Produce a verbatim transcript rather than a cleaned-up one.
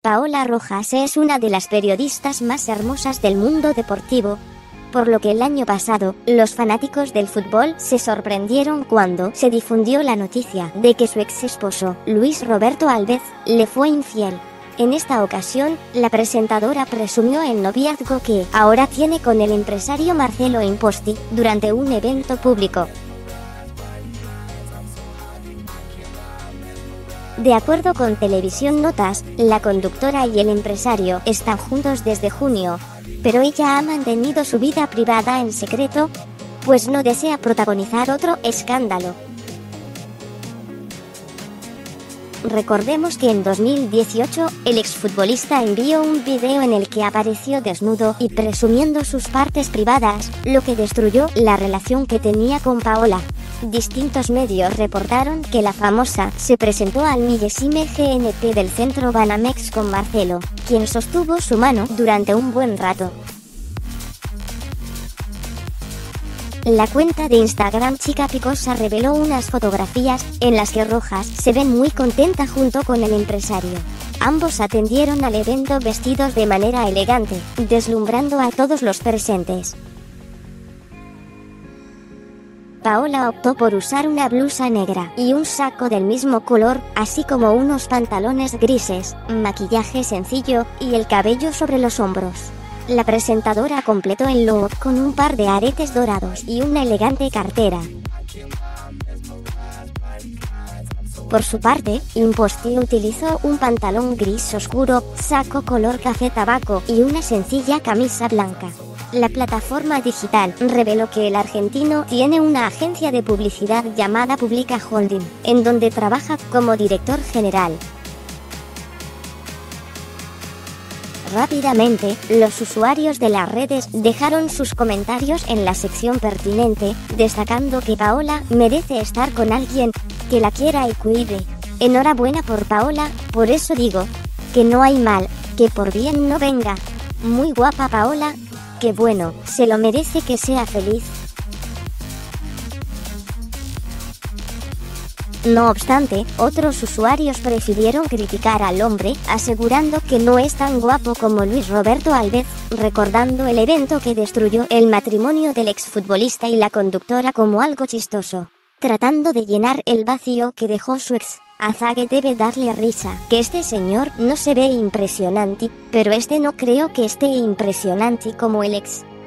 Paola Rojas es una de las periodistas más hermosas del mundo deportivo, por lo que el año pasado, los fanáticos del fútbol se sorprendieron cuando se difundió la noticia de que su ex esposo, Luis Roberto Alves, le fue infiel. En esta ocasión, la presentadora presumió el noviazgo que ahora tiene con el empresario Marcelo Imposti durante un evento público. De acuerdo con Televisión Notas, la conductora y el empresario están juntos desde junio, pero ella ha mantenido su vida privada en secreto, pues no desea protagonizar otro escándalo. Recordemos que en dos mil dieciocho, el exfutbolista envió un video en el que apareció desnudo y presumiendo sus partes privadas, lo que destruyó la relación que tenía con Paola. Distintos medios reportaron que la famosa se presentó al millésime G N P del centro Banamex con Marcelo, quien sostuvo su mano durante un buen rato. La cuenta de Instagram Chica Picosa reveló unas fotografías en las que Rojas se ve muy contenta junto con el empresario. Ambos atendieron al evento vestidos de manera elegante, deslumbrando a todos los presentes. Paola optó por usar una blusa negra y un saco del mismo color, así como unos pantalones grises, maquillaje sencillo y el cabello sobre los hombros. La presentadora completó el look con un par de aretes dorados y una elegante cartera. Por su parte, Imposti utilizó un pantalón gris oscuro, saco color café tabaco y una sencilla camisa blanca. La plataforma digital reveló que el argentino tiene una agencia de publicidad llamada Publica Holding, en donde trabaja como director general. Rápidamente, los usuarios de las redes dejaron sus comentarios en la sección pertinente, destacando que Paola merece estar con alguien que la quiera y cuide. Enhorabuena por Paola, por eso digo, que no hay mal, que por bien no venga. Muy guapa Paola, qué bueno, se lo merece, que sea feliz. No obstante, otros usuarios prefirieron criticar al hombre, asegurando que no es tan guapo como Luis Roberto Alves, recordando el evento que destruyó el matrimonio del exfutbolista y la conductora como algo chistoso, tratando de llenar el vacío que dejó su ex. A Zague debe darle risa, que este señor no se ve impresionante, pero este no creo que esté impresionante como el ex.